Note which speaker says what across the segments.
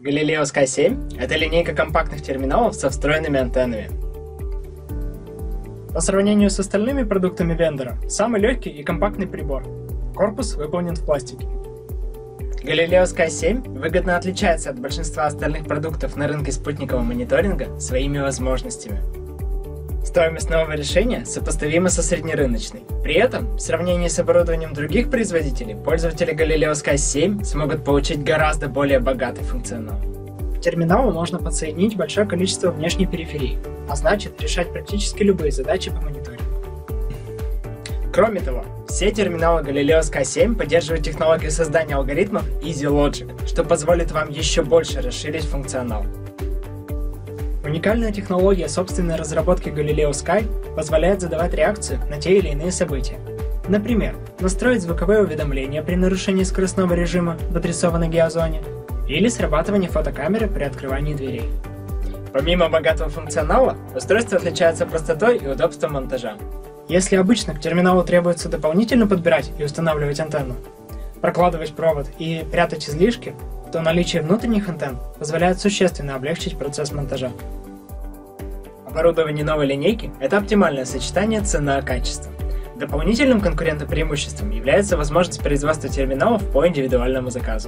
Speaker 1: Galileo Sky 7 – это линейка компактных терминалов со встроенными антеннами. По сравнению с остальными продуктами вендора, самый легкий и компактный прибор. Корпус выполнен в пластике. Galileo Sky 7 выгодно отличается от большинства остальных продуктов на рынке спутникового мониторинга своими возможностями. Стоимость нового решения сопоставима со среднерыночной. При этом, в сравнении с оборудованием других производителей, пользователи Galileo Sky 7 смогут получить гораздо более богатый функционал. К терминалу можно подсоединить большое количество внешней периферии, а значит решать практически любые задачи по мониторингу. Кроме того, все терминалы Galileo Sky 7 поддерживают технологию создания алгоритмов Easy Logic, что позволит вам еще больше расширить функционал. Уникальная технология собственной разработки Galileo Sky позволяет задавать реакцию на те или иные события. Например, настроить звуковые уведомления при нарушении скоростного режима в адресованной геозоне или срабатывание фотокамеры при открывании дверей. Помимо богатого функционала, устройство отличается простотой и удобством монтажа. Если обычно к терминалу требуется дополнительно подбирать и устанавливать антенну, прокладывать провод и прятать излишки, то наличие внутренних антенн позволяет существенно облегчить процесс монтажа. Оборудование новой линейки – это оптимальное сочетание цена-качество. Дополнительным конкурентным преимуществом является возможность производства терминалов по индивидуальному заказу.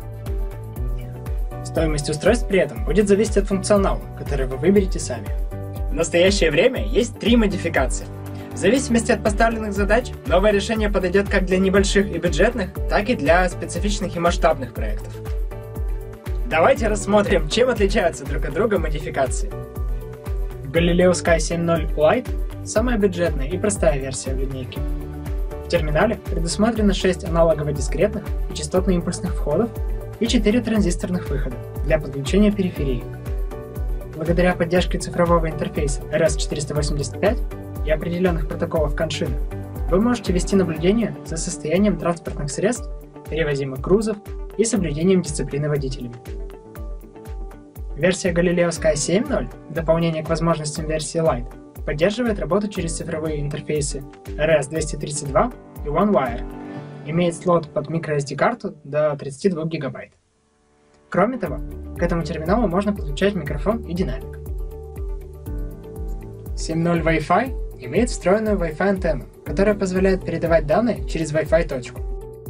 Speaker 1: Стоимость устройств при этом будет зависеть от функционала, который вы выберете сами. В настоящее время есть 3 модификации. В зависимости от поставленных задач, новое решение подойдет как для небольших и бюджетных, так и для специфичных и масштабных проектов. Давайте рассмотрим, чем отличаются друг от друга модификации. Galileo Sky 7.0 Lite – самая бюджетная и простая версия линейки. В терминале предусмотрено 6 аналогово-дискретных и частотно-импульсных входов и 4 транзисторных выхода для подключения периферии. Благодаря поддержке цифрового интерфейса RS-485 и определенных протоколов коншины, вы можете вести наблюдение за состоянием транспортных средств, перевозимых грузов и соблюдением дисциплины водителями. Версия Galileo Sky 7.0, в дополнение к возможностям версии Lite, поддерживает работу через цифровые интерфейсы RS-232 и OneWire, имеет слот под microSD-карту до 32 ГБ. Кроме того, к этому терминалу можно подключать микрофон и динамик. 7.0 Wi-Fi имеет встроенную Wi-Fi антенну, которая позволяет передавать данные через Wi-Fi точку.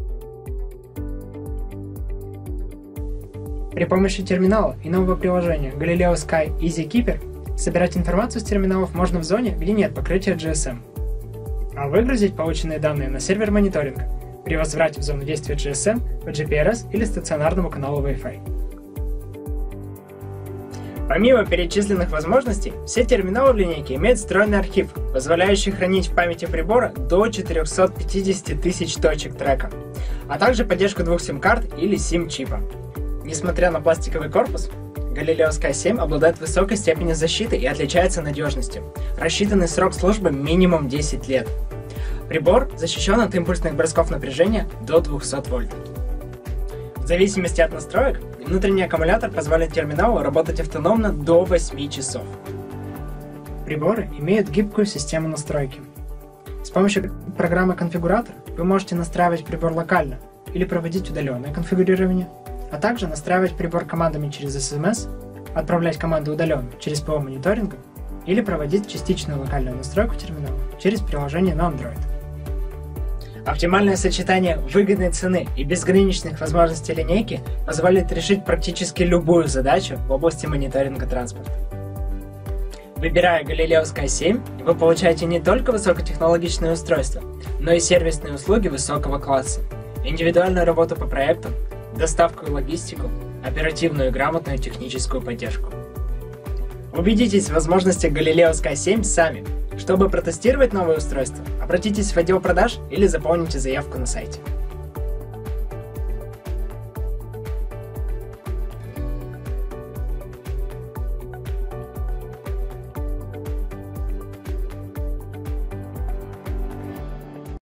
Speaker 1: При помощи терминала и нового приложения Galileo Sky EasyKeeper собирать информацию с терминалов можно в зоне, где нет покрытия GSM, а выгрузить полученные данные на сервер мониторинга при возврате в зону действия GSM по GPRS или стационарному каналу Wi-Fi. Помимо перечисленных возможностей, все терминалы в линейке имеют встроенный архив, позволяющий хранить в памяти прибора до 450 тысяч точек трека, а также поддержку 2 сим-карт или сим-чипа. Несмотря на пластиковый корпус, Galileo Sky 7 обладает высокой степенью защиты и отличается надежностью. Рассчитанный срок службы минимум 10 лет. Прибор защищен от импульсных бросков напряжения до 200 вольт. В зависимости от настроек, внутренний аккумулятор позволит терминалу работать автономно до 8 часов. Приборы имеют гибкую систему настройки. С помощью программы конфигуратор вы можете настраивать прибор локально или проводить удаленное конфигурирование, а также настраивать прибор командами через SMS, отправлять команды удаленно через ПО мониторинга или проводить частичную локальную настройку терминала через приложение на Android. Оптимальное сочетание выгодной цены и безграничных возможностей линейки позволит решить практически любую задачу в области мониторинга транспорта. Выбирая Galileo Sky 7, вы получаете не только высокотехнологичные устройства, но и сервисные услуги высокого класса, индивидуальную работу по проектам, доставку и логистику, оперативную и грамотную техническую поддержку. Убедитесь в возможностях Galileo Sky 7 сами. Чтобы протестировать новое устройство, обратитесь в отдел продаж или заполните заявку на сайте.